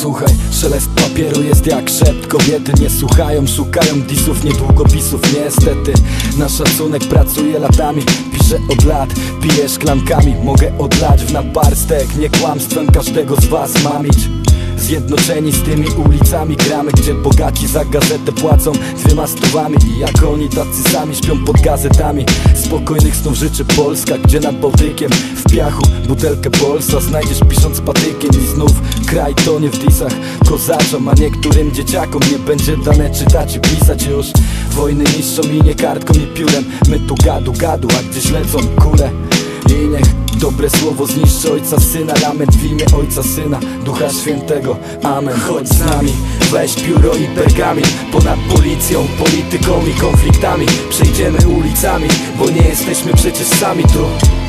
Słuchaj, szelest papieru jest jak szept. Kobiety nie słuchają, szukają disów, nie długopisów. Niestety, na szacunek pracuję latami. Piszę od lat, piję szklankami. Mogę odlać w naparstek, nie kłamstwem każdego z was mamić. Zjednoczeni z tymi ulicami gramy, gdzie bogaci za gazetę płacą 2 stówami. I jak oni tacy sami śpią pod gazetami. Spokojnych snów życzy Polska, gdzie nad Bałtykiem w piachu butelkę Polsa znajdziesz pisząc patykiem. I znów kraj tonie w disach kozaczom, a niektórym dzieciakom nie będzie dane czytać i pisać już. Wojny niszczą i nie kartką i piórem. My tu gadu gadu, a gdzieś lecą kule. I niech dobre słowo zniszczy ojca syna. Lament w imię ojca syna, Ducha Świętego, amen. Chodź z nami, weź pióro i pergamin. Ponad policją, polityką i konfliktami przejdziemy ulicami, bo nie jesteśmy przecież sami tu.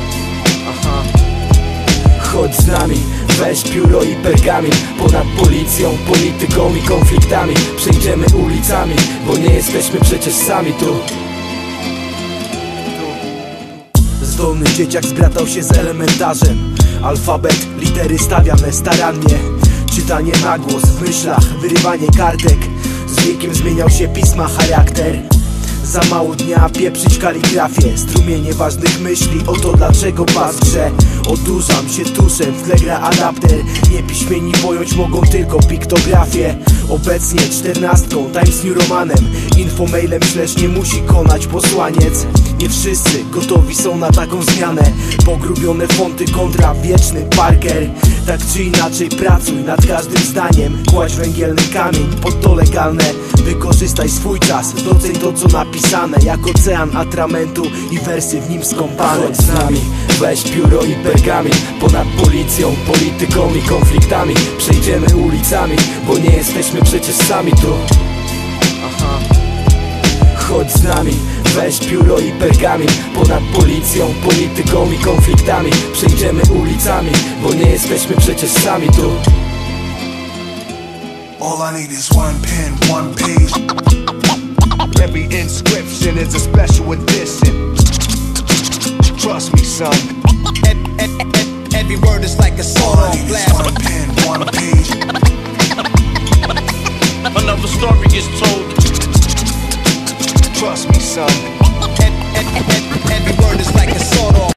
Chodź z nami, weź pióro i pergamin. Ponad policją, polityką i konfliktami przejdziemy ulicami, bo nie jesteśmy przecież sami tu. Zdolny dzieciak zbratał się z elementarzem. Alfabet, litery stawiane starannie. Czytanie na głos w myślach, wyrywanie kartek. Z wiekiem zmieniał się pisma charakter. Za mało dnia pieprzyć kaligrafię. Strumienie ważnych myśli, oto dlaczego pas w grze. Odurzam się tuszem, w tle gra adapter. Niepiśmieni pojąć mogą tylko piktografię. Obecnie 14, Times New Romanem. Infomailem śledź nie musi konać posłaniec. Nie wszyscy gotowi są na taką zmianę. Pogrubione fonty kontra wieczny Parker. Tak czy inaczej pracuj nad każdym zdaniem. Kładź węgielny kamień, pod to legalne. Wykorzystaj swój czas, doceń to co napisane. Jak ocean atramentu i wersy w nim skąpane. Chodź z nami, weź pióro i pergamin. Ponad policją, polityką i konfliktami przejdziemy ulicami, bo nie jesteśmy przecież sami tu. Chodź z nami, weź pióro i pergamin. Ponad policją, polityką i konfliktami przejdziemy ulicami, bo nie jesteśmy przecież sami tu. All I need is one pen, one page. Every inscription is a special edition. Trust me, son. Every word is like a sword All I on need is glass. one pen, one page. Another story is told. Trust me, son. Every word is like a sword on